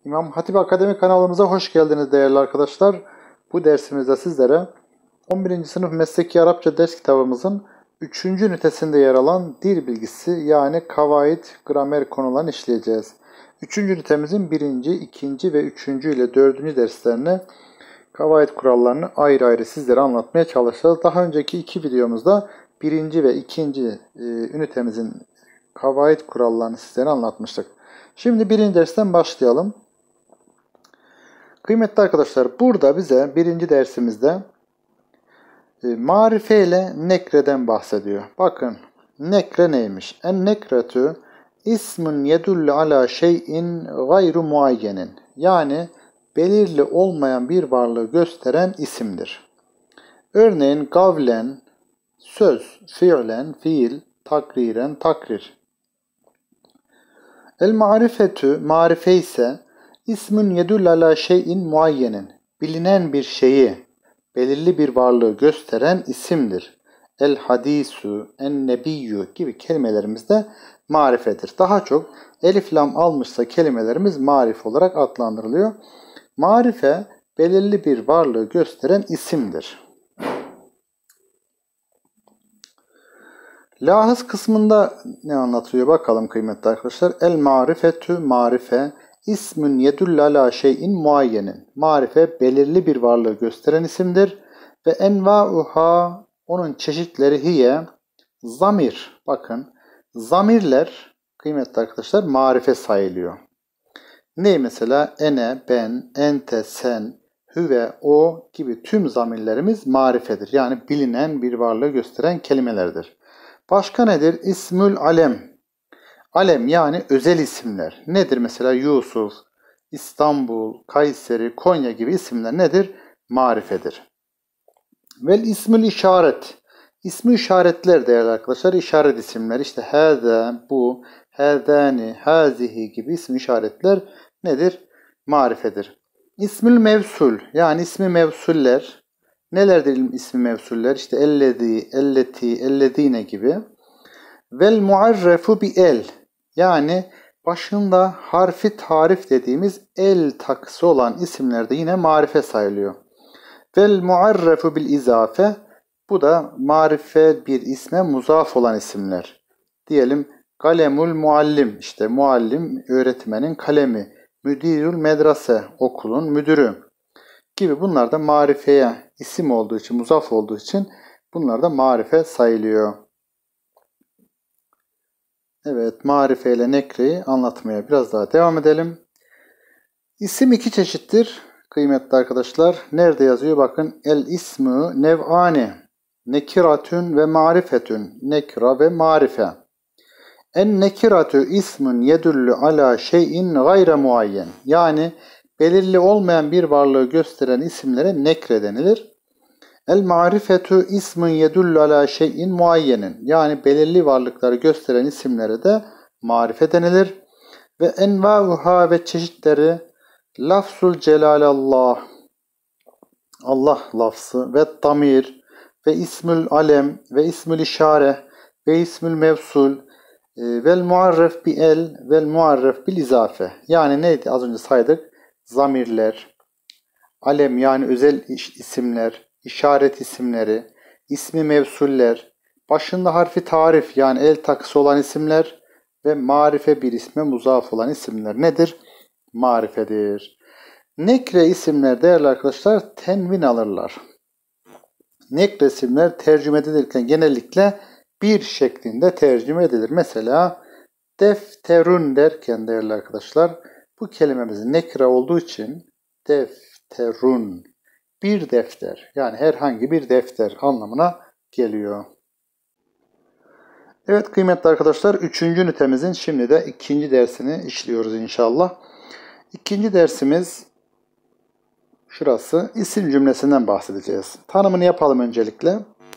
İmam Hatip Akademi kanalımıza hoş geldiniz değerli arkadaşlar. Bu dersimizde sizlere 11. sınıf Mesleki Arapça ders kitabımızın 3. ünitesinde yer alan dil bilgisi yani kavaid, gramer konularını işleyeceğiz. 3. ünitemizin 1., 2. ve 3. ile 4. derslerini kavaid kurallarını ayrı ayrı sizlere anlatmaya çalışacağız. Daha önceki iki videomuzda 1. ve 2. ünitemizin kavaid kurallarını sizlere anlatmıştık. Şimdi 1. dersten başlayalım. Kıymetli arkadaşlar, burada bize 1. dersimizde marife ile nekreden bahsediyor. Bakın, nekre neymiş? En nekretu ismun yedullu ala şeyin gayru muayyenin. Yani belirli olmayan bir varlığı gösteren isimdir. Örneğin gavlen, söz, fiilen, fiil, takriren, takrir. El marifetü, marife ise İsmün yedul ala şeyin muayyenin. Bilinen bir şeyi, belirli bir varlığı gösteren isimdir. El hadisu, en nebiyyü gibi kelimelerimiz de marifedir. Daha çok elif lam almışsa kelimelerimiz marif olarak adlandırılıyor. Marife, belirli bir varlığı gösteren isimdir. Lahız kısmında ne anlatıyor bakalım kıymetli arkadaşlar. El marifetü, marife. İsmün yedullu ala şeyin muayyenin. Marife belirli bir varlığı gösteren isimdir. Ve enva'uha onun çeşitleri hiye zamir. Bakın zamirler kıymetli arkadaşlar marife sayılıyor. Ne mesela? Ene, ben, ente, sen, hüve, o gibi tüm zamirlerimiz marifedir. Yani bilinen bir varlığı gösteren kelimelerdir. Başka nedir? İsmül alem. Alem yani özel isimler. Nedir mesela? Yusuf, İstanbul, Kayseri, Konya gibi isimler nedir? Marifedir. Vel ismül işaret. İsmi işaretler değerli arkadaşlar. İşaret isimler. İşte hâzâ, bu, hâzâni, hâzihi gibi ismi işaretler nedir? Marifedir. İsmül mevsul yani ismi mevsuller. Nelerdir ismi mevsuller? İşte ellezî, elleti, ellezîne gibi. Vel muarrefu bi el. Yani başında harfi tarif dediğimiz el takısı olan isimler de yine marife sayılıyor. Vel muarrefu bil izafe. Bu da marife bir isme muzaf olan isimler. Diyelim kalemul muallim. İşte muallim öğretmenin kalemi. Müdirül medrese okulun müdürü. Gibi bunlar da marifeye isim olduğu için, muzaf olduğu için bunlar da marife sayılıyor. Evet, marife ile nekreyi anlatmaya biraz daha devam edelim. İsim iki çeşittir kıymetli arkadaşlar. Nerede yazıyor? Bakın el ismü nev'ane. Nekiratün ve marifetün. Nekira ve marife. En nekiratü ismün yedullu ala şeyin gayre muayyen. Yani belirli olmayan bir varlığı gösteren isimlere nekre denilir. El marifetu ismun yedullu ala şeyin muayyenin. Yani belirli varlıkları gösteren isimlere de marife denilir. Ve enva'uha ve çeşitleri lafzul celalallah. Allah lafzı ve damir ve ismül alem ve ismül işare ve ismül mevsul vel muarref bi el vel muarref bil izafe. Yani neydi az önce saydık? Zamirler, alem yani özel isimler, işaret isimleri, ismi mevsuller, başında harfi tarif yani el takısı olan isimler ve marife bir isme muzaf olan isimler nedir? Marifedir. Nekre isimler değerli arkadaşlar tenvin alırlar. Nekre isimler tercüme edilirken genellikle bir şeklinde tercüme edilir. Mesela defterun derken değerli arkadaşlar bu kelimemizin nekre olduğu için defterun bir defter yani herhangi bir defter anlamına geliyor. Evet kıymetli arkadaşlar 3. ünitemizin şimdi de 2. dersini işliyoruz inşallah. 2. dersimiz şurası isim cümlesinden bahsedeceğiz. Tanımını yapalım öncelikle.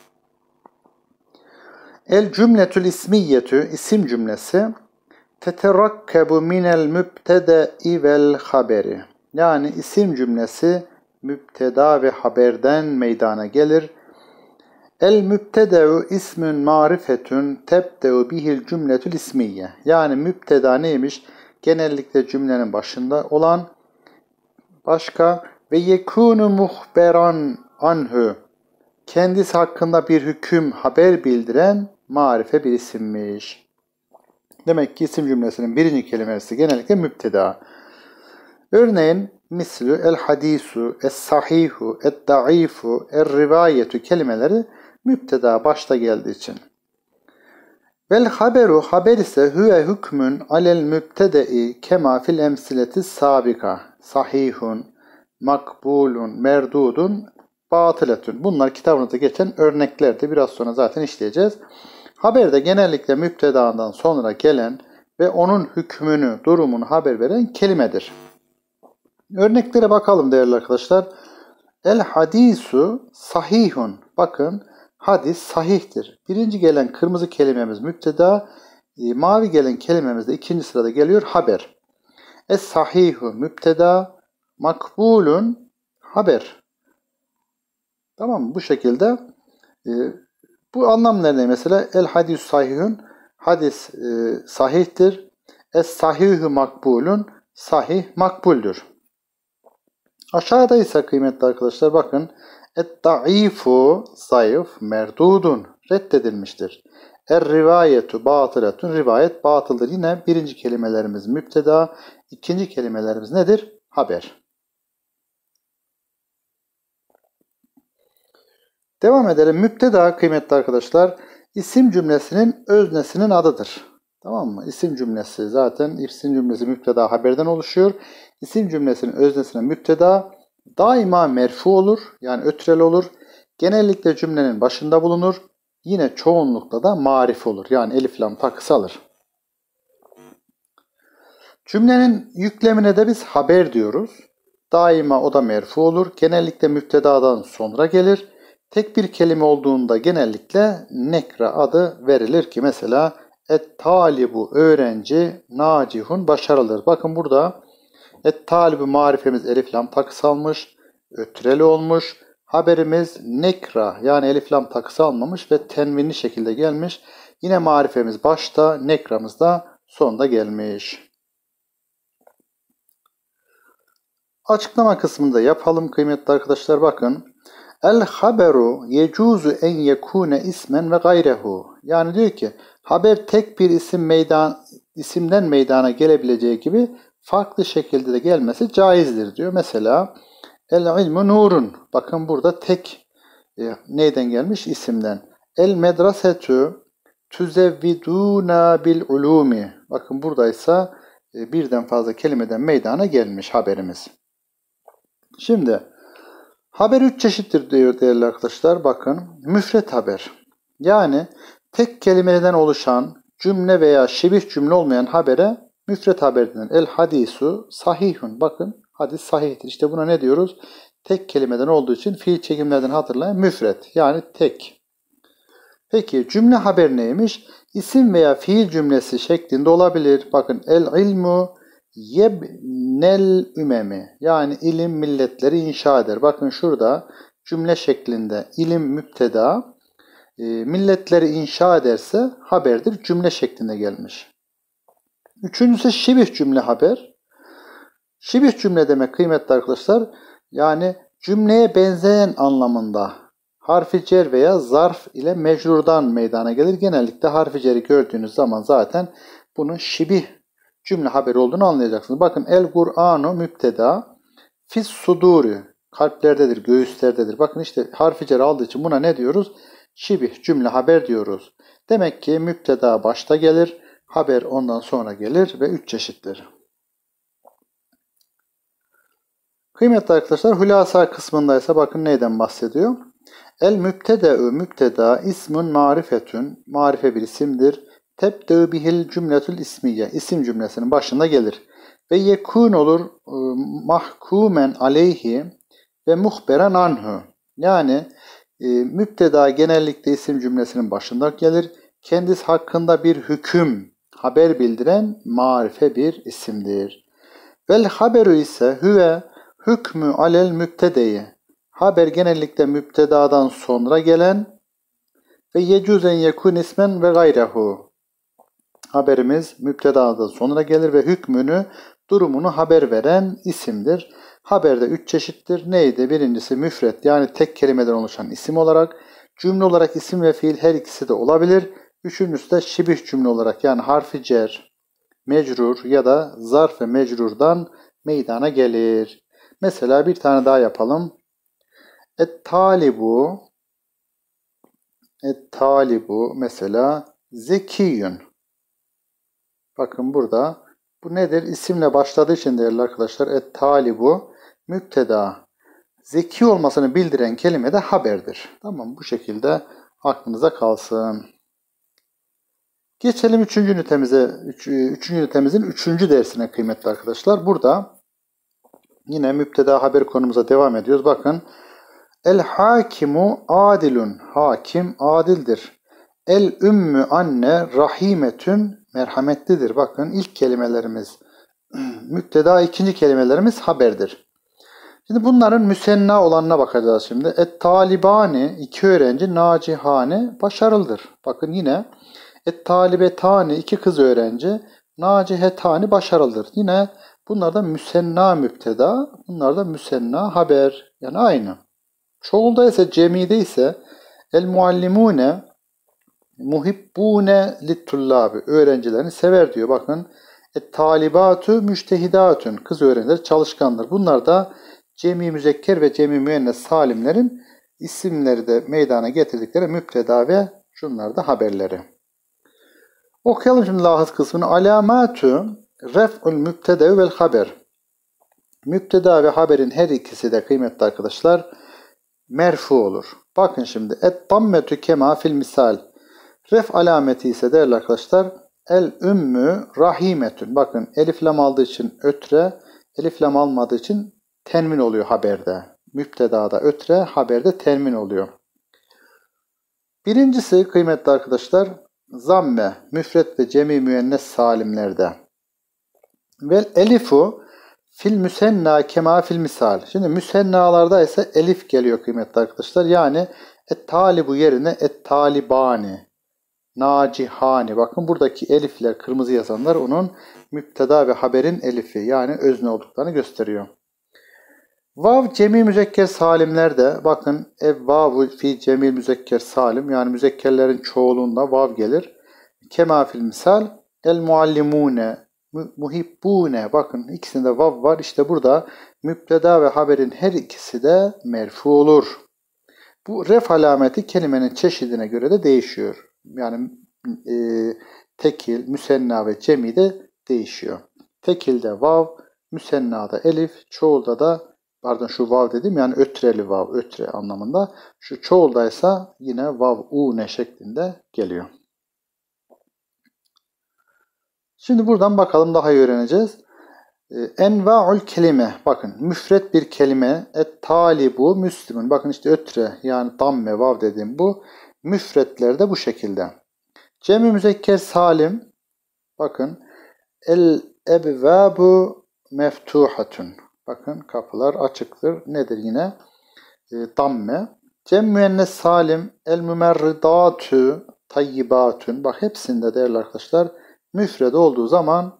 El cümletül ismiyetü isim cümlesi teterakkebu minel mübtede'i vel haberi. Yani isim cümlesi mübteda ve haberden meydana gelir. El mübtede'u ismün marifetün tebde'u bihil cümletül ismiye. Yani mübteda neymiş? genellikle cümlenin başında olan. Başka ve yekunu muhberan anhu, kendisi hakkında bir hüküm, haber bildiren marife bir isimmiş. Demek ki isim cümlesinin birinci kelimesi genellikle müpteda. Örneğin mislü el hadisu, es sahihu, et daifu, er rivayetu kelimeleri müpteda başta geldiği için. Vel haberu, haber ise huve hükmün alel mübtede'i kema fil emsileti sabika. Sahihun, makbulun, merdudun, batıletun. Bunlar kitabınızda geçen örneklerdi. Biraz sonra zaten işleyeceğiz. Haberde genellikle müptedadan sonra gelen ve onun hükmünü, durumunu haber veren kelimedir. Örneklere bakalım değerli arkadaşlar. El hadisu sahihun. Bakın hadis sahihtir. Birinci gelen kırmızı kelimemiz müpteda, mavi gelen kelimemiz de ikinci sırada geliyor haber. Es sahihu müpteda, makbulun haber. Tamam mı? Bu şekilde bu anlamlar ne mesela? El hadis sahihun, hadis sahihtir. Es sahihu makbulun, sahih makbuldür. Aşağıda ise kıymetli arkadaşlar bakın. Et-da'ifu zayıf merdudun reddedilmiştir. Er-rivayetu batıletun, rivayet batıldır. Yine birinci kelimelerimiz müpteda, ikinci kelimelerimiz nedir? Haber. Devam edelim. Müpteda kıymetli arkadaşlar isim cümlesinin öznesinin adıdır. Tamam mı? İsim cümlesi zaten isim cümlesi müpteda haberden oluşuyor. İsim cümlesinin öznesine müpteda daima merfu olur. Yani ötrel olur. Genellikle cümlenin başında bulunur. Yine çoğunlukla da marif olur. Yani elif lam takısı alır. Cümlenin yüklemine de biz haber diyoruz. Daima o da merfu olur. Genellikle müptedadan sonra gelir. Tek bir kelime olduğunda genellikle nekra adı verilir ki mesela et-talibu öğrenci, nacihun başarılıdır. Bakın burada et-talibu marifemiz elif lam takısı almış, ötreli olmuş. Haberimiz nekra yani elif lam takısı almamış ve tenvinli şekilde gelmiş. Yine marifemiz başta, nekramız da sonda gelmiş. Açıklama kısmında yapalım kıymetli arkadaşlar bakın. El haberu yecuzu en yekune ismen ve gayrehu. Yani diyor ki haber tek bir isimden meydana gelebileceği gibi farklı şekilde de gelmesi caizdir diyor. Mesela el ilmu nurun. Bakın burada tek neyden gelmiş? İsimden. El medrasetu tuzevviduna bil ulumi. Bakın buradaysa birden fazla kelimeden meydana gelmiş haberimiz. Şimdi haber 3 çeşittir diyor değerli arkadaşlar. Bakın müfret haber. Yani tek kelimeden oluşan cümle veya şibih cümle olmayan habere müfret haber denir. El hadisu sahihun. Bakın hadis sahihtir. İşte buna ne diyoruz? Tek kelimeden olduğu için fiil çekimlerden hatırlayın. Müfret yani tek. Peki cümle haber neymiş? İsim veya fiil cümlesi şeklinde olabilir. Bakın el ilmu yebnel ümemi. Yani ilim milletleri inşa eder. Bakın şurada cümle şeklinde ilim müpteda, milletleri inşa ederse haberdir. Cümle şeklinde gelmiş. Üçüncüsü şibih cümle haber. Şibih cümle demek kıymetli arkadaşlar. Yani cümleye benzeyen anlamında harfi cer veya zarf ile mecrurdan meydana gelir. Genellikle harfi ceri gördüğünüz zaman zaten bunun şibih cümle haberi olduğunu anlayacaksınız. Bakın el Kur'anu müpteda fis suduri kalplerdedir, göğüslerdedir. Bakın işte harfi cer aldığı için buna ne diyoruz? Şibih cümle haber diyoruz. Demek ki müpteda başta gelir, haber ondan sonra gelir ve 3 çeşittir. Kıymetli arkadaşlar hülasa kısmındaysa bakın neyden bahsediyor? El mübtede'ü mübteda ismun marifetün, marife bir isimdir. Tebdü bihil cümletül ismiye, isim cümlesinin başında gelir. Ve yekun olur mahkumen aleyhi ve muhberen anhu. Yani mübteda genellikle isim cümlesinin başında gelir. Kendisi hakkında bir hüküm, haber bildiren marife bir isimdir. Vel haberu ise hüve hükmü alel mübtedeyi. Haber genellikle mübtedadan sonra gelen ve yecüzen yekun ismen ve gayrehu. Haberimiz müptedanın sonuna gelir ve hükmünü, durumunu haber veren isimdir. Haberde 3 çeşittir. Neydi? Birincisi müfret, yani tek kelimeden oluşan isim olarak. Cümle olarak isim ve fiil her ikisi de olabilir. Üçüncüsü de şibih cümle olarak, yani harfi cer, mecrur ya da zarf ve mecrurdan meydana gelir. Mesela bir tane daha yapalım. Et-talibu, et-talibu mesela zekiyün. Bakın burada bu nedir? İsimle başladığı için değerli arkadaşlar et-talibu müpteda. Zeki olmasını bildiren kelime de haberdir. Tamam, bu şekilde aklınıza kalsın. Geçelim 3. ünitemize. 3. ünitemizin 3. dersine kıymetli arkadaşlar. Burada yine müpteda haber konumuza devam ediyoruz. Bakın. El hakimu adilun. Hakim adildir. El ümmü anne rahimetün merhametlidir. Bakın ilk kelimelerimiz müpteda, ikinci kelimelerimiz haberdir. Şimdi bunların müsenna olanına bakacağız şimdi. Et-talibani, 2 öğrenci, nacihane, başarılıdır. Bakın yine et-talibetani, 2 kız öğrenci, nacihetani, başarılıdır. Yine bunlar da müsenna müpteda, bunlar da müsenna haber. Yani aynı. Çoğulda ise, cemide ise el muallimune muhibbune littullabi, öğrencilerini sever diyor. Bakın et-talibatu müştehidatun, kız öğrenciler çalışkandır. Bunlar da cemi müzekker ve cemi müennes salimlerin isimleri de meydana getirdikleri müpteda ve şunlar da haberleri. Okuyalım şimdi lahız kısmını. Alamatu ref'ul mübteda vel haber. Müpteda ve haberin her ikisi de kıymetli arkadaşlar merfu olur. Bakın şimdi et-dammetü kema fil misal. Ref alameti ise değerli arkadaşlar el ümmü rahimetün. Bakın elif lam aldığı için ötre, elif lam almadığı için tenvin oluyor haberde. Müptedada ötre, haberde tenvin oluyor. Birincisi kıymetli arkadaşlar zamme, müfret ve cemi müennes salimlerde. Vel elifu fil müsenna kema fil misal. Şimdi müsennalarda ise elif geliyor kıymetli arkadaşlar. Yani et-talibu yerine et-talibani, nacihani. Bakın buradaki elifler, kırmızı yazanlar onun müpteda ve haberin elifi, yani özne olduklarını gösteriyor. Vav cemi müzekker salimlerde bakın vavu fi cemi müzekker salim, yani müzekkerlerin çoğulunda vav gelir. Kema fil misal el muallimune muhibbune, bakın ikisinde vav var. İşte burada müpteda ve haberin her ikisi de merfu olur. Bu ref alameti kelimenin çeşidine göre de değişiyor. Yani tekil, müsenna ve cemi de değişiyor. Tekilde vav, müsennada elif, çoğulda da şu vav dedim, yani ötreli vav, ötre anlamında. Şu çoğuldaysa yine vav une şeklinde geliyor. Şimdi buradan bakalım, daha iyi öğreneceğiz. Enva'ul kelime. Bakın müfret bir kelime. Et-talibu müslümün. Bakın işte ötre, yani damme vav dediğim bu. Müfretler de bu şekilde. Cem-i müzekker salim. Bakın el ebvabu meftuhatun. Bakın kapılar açıktır. Nedir yine? Damme. Cem müennes salim el mümerridatu tayyibatun. Bak hepsinde değerli arkadaşlar müfred olduğu zaman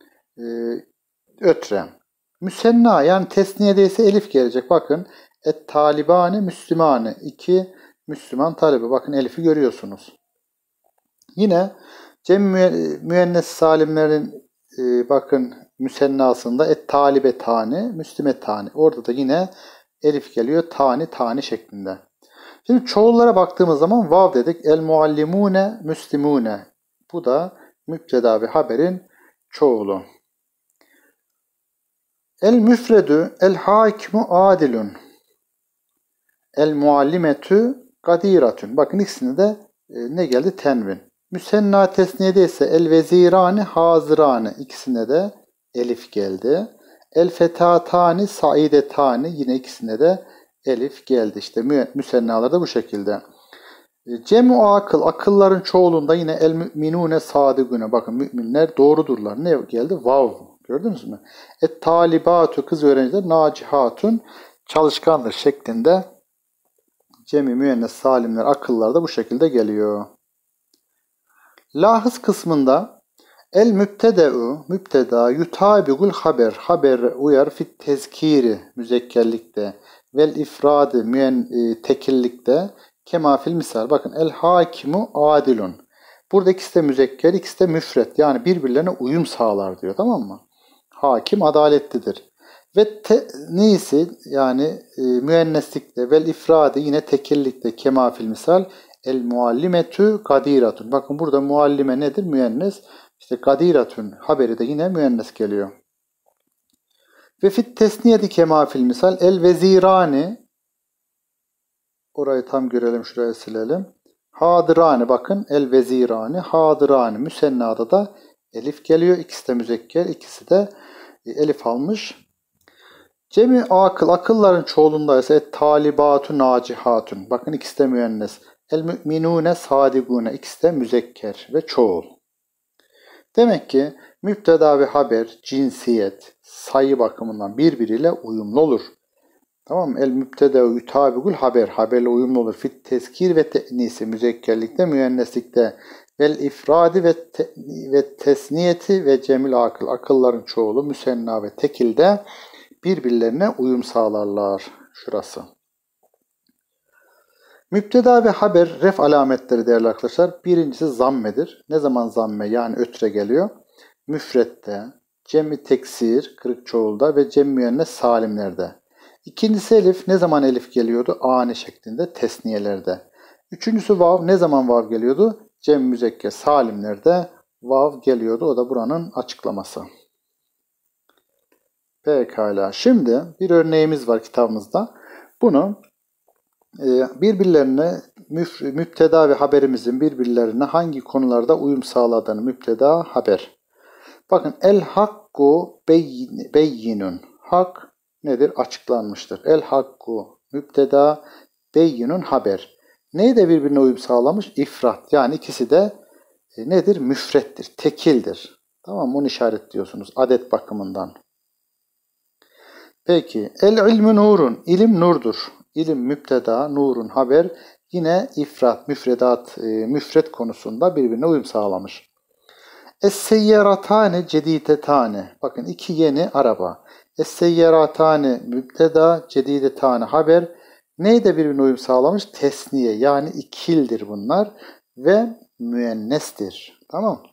ötre. Müsenna, yani tesniyede ise elif gelecek. Bakın et-talibani müslümane. 2 Müslüman talebe. Bakın elifi görüyorsunuz. Yine cem müennes salimlerin bakın müsennasında et-talibetani müslümetani. Orada da yine elif geliyor. Tani tani şeklinde. Şimdi çoğullara baktığımız zaman vav dedik. El muallimune müslimune. Bu da müpteda ve haberin çoğulu. El müfredü el hakimu adilun. El muallimetü kadiratun. Bakın ikisinde de ne geldi? Tenvin. Müsenna tesniyede ise el vezirani hazirani. İkisinde de elif geldi. El fetatani saidetani. Yine ikisinde de elif geldi. İşte müsennalarda bu şekilde. Cem-u akıl, akılların çoğulunda yine el müminune sadigune. Bakın müminler doğrudurlar. Ne geldi? Vav. Gördünüz mü? Et-talibatu, kız öğrenciler, nacihatun, çalışkandır şeklinde cem-i müennes salimler, akıllar da bu şekilde geliyor. Lahız kısmında El mübtede'u mübteda yutabigul haber haber uyar fit tezkiri müzekkerlikte vel ifradi tekillikte kema fil misal. Bakın el hakimu adilun. Burada ikisi de müzekker, ikisi de müfret. Yani birbirlerine uyum sağlar diyor, tamam mı? Hakim adaletlidir. Ve neyse yani müenneslikte vel ifradi yine tekillikte kema fil misal el muallimetü kadiratun. Bakın burada muallime nedir? Müennes. İşte kadiratun haberi de yine müennes geliyor. Ve fit tesniyeti kema fil misal el vezirani, orayı tam görelim, şuraya silelim. Hadırani, bakın el vezirani hadırani, müsennada da elif geliyor. İkisi de müzekker, ikisi de elif almış. Cemi akıl, akılların çoğulunda ise talibatu nacihatun. Bakın ikisi de müennes. El müminune sadigune, ikisi de müzekker ve çoğul. Demek ki müpteda ve haber, cinsiyet, sayı bakımından birbiriyle uyumlu olur. Tamam mı? El müpteda yutabigul haber, haberle uyumlu olur. Fit tezkir ve te'nisi, müzekkerlikte, müenneslikte. Vel ifradi ve tesniyeti ve cemil akıl, akılların çoğulu, müsenna ve tekilde birbirlerine uyum sağlarlar. Şurası. Müpteda ve haber ref alametleri değerli arkadaşlar. Birincisi zammedir. Ne zaman zamme? Yani ötre geliyor. Müfrette, cem-i teksir, kırık çoğulda ve cem-i müennes salimlerde. İkincisi elif. Ne zaman elif geliyordu? Ani şeklinde tesniyelerde. Üçüncüsü vav. Ne zaman vav geliyordu? Cem-i müzekker salimlerde vav geliyordu. O da buranın açıklaması. Pekala. Şimdi bir örneğimiz var kitabımızda. Bunu birbirlerine müpteda ve haberimizin birbirlerine hangi konularda uyum sağladığını, müpteda haber. Bakın el hakku beyyinun. Hak nedir? Açıklanmıştır. El hakku müpteda beyyinun haber. Neyi birbirine uyum sağlamış? İfrat. Yani ikisi de nedir? Müfrettir, tekildir. Tamam mı? Onu işaretliyorsunuz adet bakımından. Peki el ilmü nurun. İlim nurdur. İlim müpteda, nurun haber. Yine ifrat, müfret konusunda birbirine uyum sağlamış. Es-seyyaratane cedidetane. Bakın iki yeni araba. Es-seyyaratane müpteda, cedidetane haber. Neyde birbirine uyum sağlamış? Tesniye, yani ikildir bunlar ve müennestir. Tamam.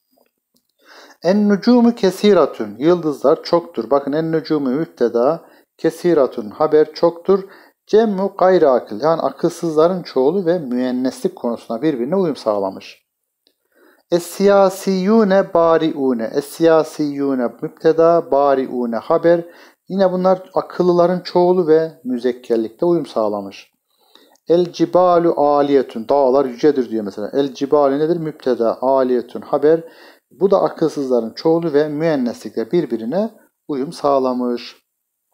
En-nucumu kesiratun. Yıldızlar çoktur. Bakın en-nucumu müpteda, kesiratun haber çoktur. Cemmu gayri akıl, yani akılsızların çoğulu ve müenneslik konusuna birbirine uyum sağlamış. Es-siyasiyune bariune. Es-siyasiyune müpteda, bariune haber. Yine bunlar akıllıların çoğulu ve müzekkerlikte uyum sağlamış. El-cibalu aliyetun. Dağlar yücedir diyor mesela. El-cibalu nedir? Müpteda, aliyetun haber. Bu da akılsızların çoğulu ve müenneslikle birbirine uyum sağlamış.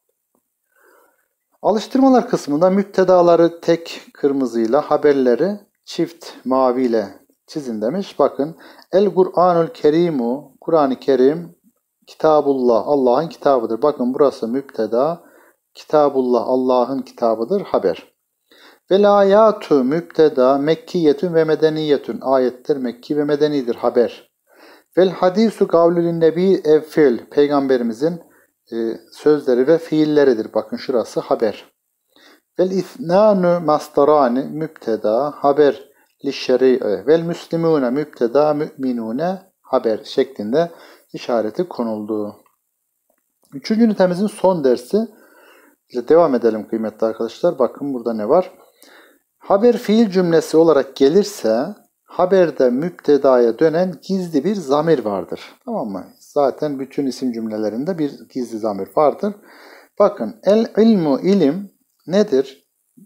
Alıştırmalar kısmında müptedaları tek kırmızıyla, haberleri çift maviyle çizin demiş. Bakın El-Kur'anul Kerimu, Kur'an-ı Kerim, Kitabullah, Allah'ın kitabıdır. Bakın burası müpteda, Kitabullah, Allah'ın kitabıdır, haber. Velayatu müpteda, Mekkiyetün ve Medeniyetün, ayettir Mekki ve Medenidir, haber. Vel hadisu kavlülün nebi evfil, peygamberimizin sözleri ve fiilleridir. Bakın şurası haber. Vel ithnanu mastarani müpteda, haber li şer'i vel müslimune müpteda, müminune haber şeklinde işareti konuldu. Üçüncü ünitemizin son dersi ile devam edelim kıymetli arkadaşlar. Bakın burada ne var? Haber fiil cümlesi olarak gelirse haberde müptedaya dönen gizli bir zamir vardır. Tamam mı? Zaten bütün isim cümlelerinde bir gizli zamir vardır. Bakın el ilmu, ilim nedir?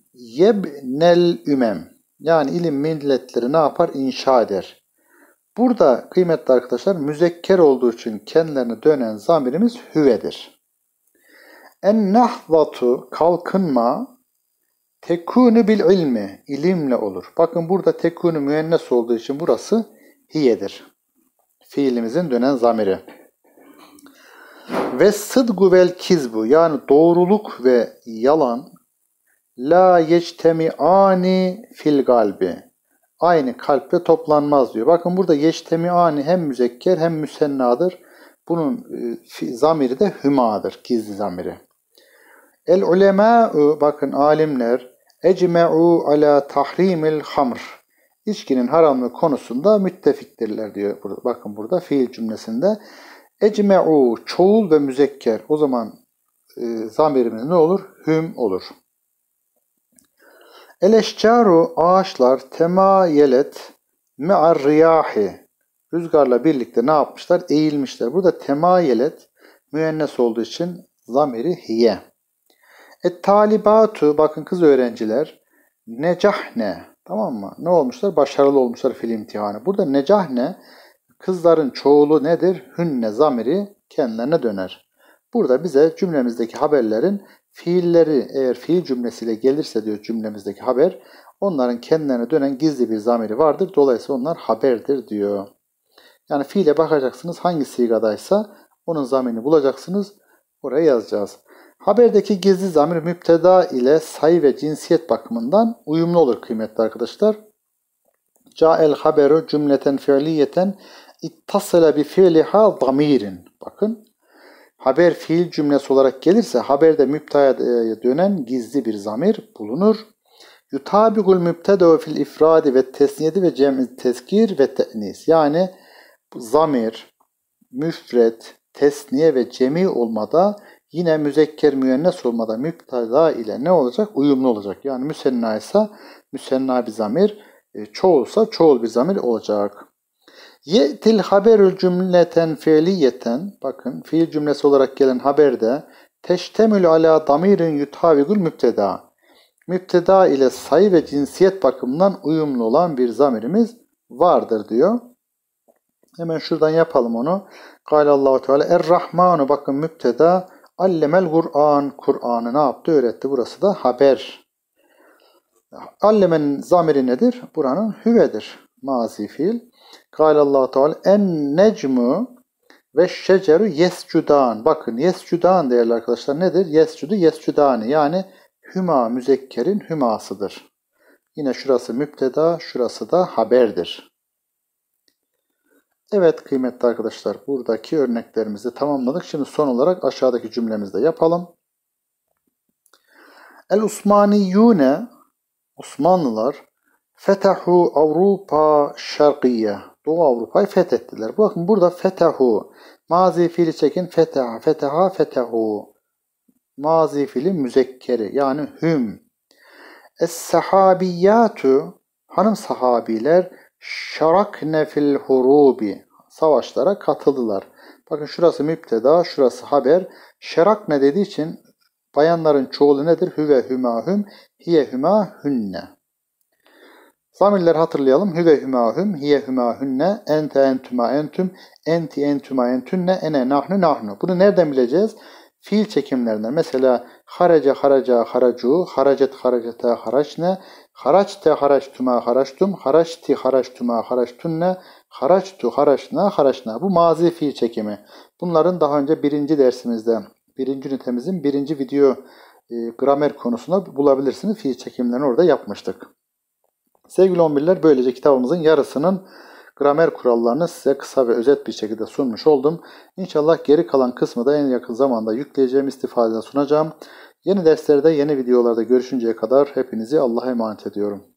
Yebnel ümem. Yani ilim milletleri ne yapar? İnşa eder. Burada kıymetli arkadaşlar müzekker olduğu için kendilerine dönen zamirimiz hüvedir. En nahvatu, kalkınma, tekunu bil ilmi, ilimle olur. Bakın burada tekunu müennes olduğu için burası hiyedir. Fiilimizin dönen zamiri. Ve sıdgu vel kizbu, yani doğruluk ve yalan la yectemi'ani fil galbi. aynı kalple toplanmaz diyor. Bakın burada yeçtemiani hem müzekker hem müsennadır. Bunun zamiri de hümadır, gizli zamiri. El ulemâ'u, bakın alimler, ecme'u ala tahrimil hamr. İçkinin haramlığı konusunda müttefiktirler diyor. Bakın burada fiil cümlesinde. Ecme'u çoğul ve müzekker. O zaman zamirimiz ne olur? Hüm olur. El-eşcaru ağaçlar temayelet me'ar riyahi. Rüzgarla birlikte ne yapmışlar? Eğilmişler. Burada temayelet müennes olduğu için zamiri hiye. Et-talibatu, bakın kız öğrenciler necahne, tamam mı? Ne olmuşlar? Başarılı olmuşlar fil imtihanı. Burada necahne kızların çoğulu nedir? Hünne zamiri kendilerine döner. Burada bize cümlemizdeki haberlerin fiilleri eğer fiil cümlesiyle gelirse diyor cümlemizdeki haber onların kendilerine dönen gizli bir zamiri vardır. Dolayısıyla onlar haberdir diyor. Yani fiile bakacaksınız hangi sigadaysa onun zamirini bulacaksınız. Oraya yazacağız. Haberdeki gizli zamir müpteda ile sayı ve cinsiyet bakımından uyumlu olur kıymetli arkadaşlar. Ca'el haberu cümleten fiiliyeten ittasala bi fiiliha zamirin. Bakın haber fiil cümlesi olarak gelirse haberde müptedaya dönen gizli bir zamir bulunur. Yutabigul müpteda fil ifradi ve tesniyeti ve cem'i tezkir ve te'nis. Yani zamir, müfret, tesniye ve cemi olmada yine müzekker müennes olmada müpteda ile ne olacak? Uyumlu olacak. Yani müsenna ise müsenna bir zamir, çoğulsa çoğul bir zamir olacak. Ye'til haberül cümleten fiiliyeten, bakın fiil cümlesi olarak gelen haberde teştemül ala damirin yutavigul müpteda. Müpteda ile sayı ve cinsiyet bakımından uyumlu olan bir zamirimiz vardır diyor. Hemen şuradan yapalım onu. Allahu Teala Er-Rahmanu, bakın müpteda, allemel Kur'an, Kur'an'ı ne yaptı? Öğretti. Burası da haber. Allemenin zamiri nedir? Buranın hüvedir. Mazi fiil. Allahu Teala en necmu ve şeceru yescudan. Bakın yescudan değerli arkadaşlar nedir? Yescudu yescudani, yani hüma müzekkerin hümasıdır. Yine şurası müpteda, şurası da haberdir. Evet kıymetli arkadaşlar, buradaki örneklerimizi tamamladık. Şimdi son olarak aşağıdaki cümlemizde yapalım. El-Usmaniyune, Osmanlılar, fetehu Avrupa şarkiye, Doğu Avrupa'yı fethettiler. Bakın burada fetehu, mazi fiili çekin, feteha, feteha, fetehu. Mazi fiili müzekkeri, yani hüm. Es-sahabiyyatu, hanım sahabiler, şarakne fil hurubi, savaşlara katıldılar. Bakın şurası müpteda, şurası haber. Şarakne dediği için bayanların çoğulu nedir? Hüve hüma hüm, hiye hüma hünne. Zamirleri hatırlayalım. Hüve hüma hüm, hiye hüma hünne, ente entüma entüm, enti entüma entünne, ene nahnu nahnu. Bunu nereden bileceğiz? Fiil çekimlerinden. Mesela haraca haraca haracu, haracet haracete haraçne, haraçte haraçtuma haraçtum, haraçti haraçtuma haraçtunne, haraçtu haraçna haraçna. Bu mazi fiil çekimi. Bunların daha önce birinci dersimizde, birinci ünitemizin birinci video gramer konusunda bulabilirsiniz. Fiil çekimlerini orada yapmıştık. Sevgili 11'ler, böylece kitabımızın yarısının gramer kurallarını size kısa ve özet bir şekilde sunmuş oldum. İnşallah geri kalan kısmı da en yakın zamanda yükleyeceğim, istifadede sunacağım. Yeni derslerde, yeni videolarda görüşünceye kadar hepinizi Allah'a emanet ediyorum.